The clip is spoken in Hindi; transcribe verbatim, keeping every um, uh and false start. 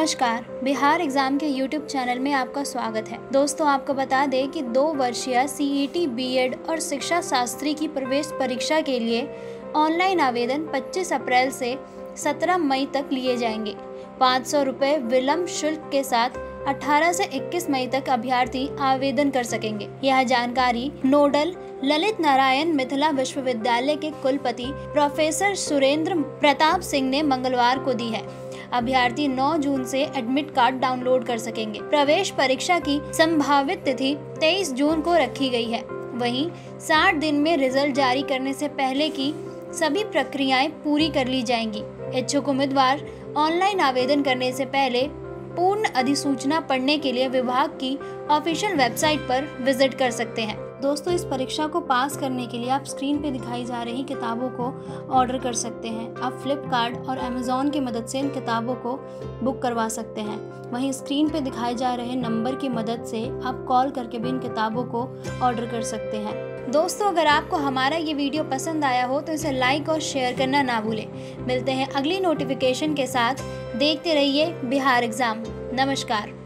नमस्कार, बिहार एग्जाम के यूट्यूब चैनल में आपका स्वागत है। दोस्तों, आपको बता दें कि दो वर्षीय सीईटी, बीएड और शिक्षा शास्त्री की प्रवेश परीक्षा के लिए ऑनलाइन आवेदन पच्चीस अप्रैल से सत्रह मई तक लिए जाएंगे। पाँच सौ रुपये विलम्ब शुल्क के साथ अठारह से इक्कीस मई तक अभ्यर्थी आवेदन कर सकेंगे। यह जानकारी नोडल ललित नारायण मिथिला विश्वविद्यालय के कुलपति प्रोफेसर सुरेंद्र प्रताप सिंह ने मंगलवार को दी है। अभ्यर्थी नौ जून से एडमिट कार्ड डाउनलोड कर सकेंगे। प्रवेश परीक्षा की संभावित तिथि तेईस जून को रखी गई है। वहीं साठ दिन में रिजल्ट जारी करने से पहले की सभी प्रक्रियाएं पूरी कर ली जाएंगी। इच्छुक उम्मीदवार ऑनलाइन आवेदन करने से पहले पूर्ण अधिसूचना पढ़ने के लिए विभाग की ऑफिशियल वेबसाइट पर विजिट कर सकते हैं। दोस्तों, इस परीक्षा को पास करने के लिए आप स्क्रीन पे दिखाई जा रही किताबों को ऑर्डर कर सकते हैं। आप फ्लिपकार्ट और अमेज़ॉन की मदद से इन किताबों को बुक करवा सकते हैं। वहीं स्क्रीन पे दिखाए जा रहे नंबर की मदद से आप कॉल करके भी इन किताबों को ऑर्डर कर सकते हैं। दोस्तों, अगर आपको हमारा ये वीडियो पसंद आया हो तो इसे लाइक और शेयर करना ना भूलें। मिलते हैं अगली नोटिफिकेशन के साथ। देखते रहिए बिहार एग्जाम। नमस्कार।